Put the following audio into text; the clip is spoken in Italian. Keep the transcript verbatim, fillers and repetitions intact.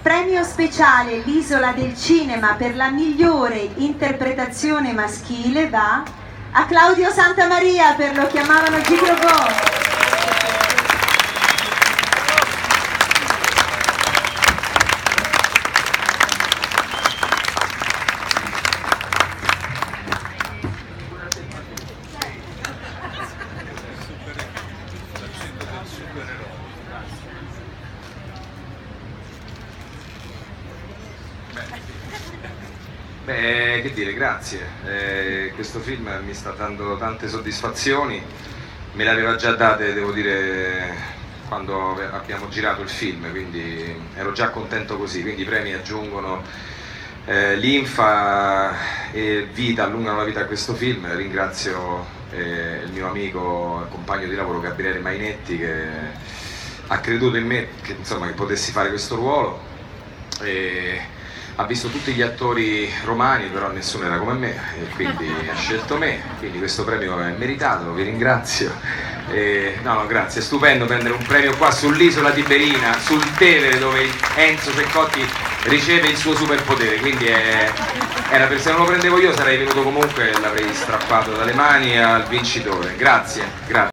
Premio speciale l'Isola del Cinema per la migliore interpretazione maschile va a Claudio Santamaria per Lo chiamavano Gigrobò. Beh, che dire, grazie. Eh, questo film mi sta dando tante soddisfazioni, me le aveva già date, devo dire, quando abbiamo girato il film, quindi ero già contento così, quindi i premi aggiungono eh, linfa e vita, allungano la vita a questo film. Ringrazio eh, il mio amico e compagno di lavoro Gabriele Mainetti che ha creduto in me, che, insomma, che potessi fare questo ruolo. E ha visto tutti gli attori romani, però nessuno era come me e quindi ha scelto me, quindi questo premio è meritato, vi ringrazio. E, no, no, grazie, è stupendo prendere un premio qua sull'isola di Berina, sul Tevere, dove Enzo Ceccotti riceve il suo superpotere, quindi è, era per, se non lo prendevo io sarei venuto comunque e l'avrei strappato dalle mani al vincitore. Grazie, grazie.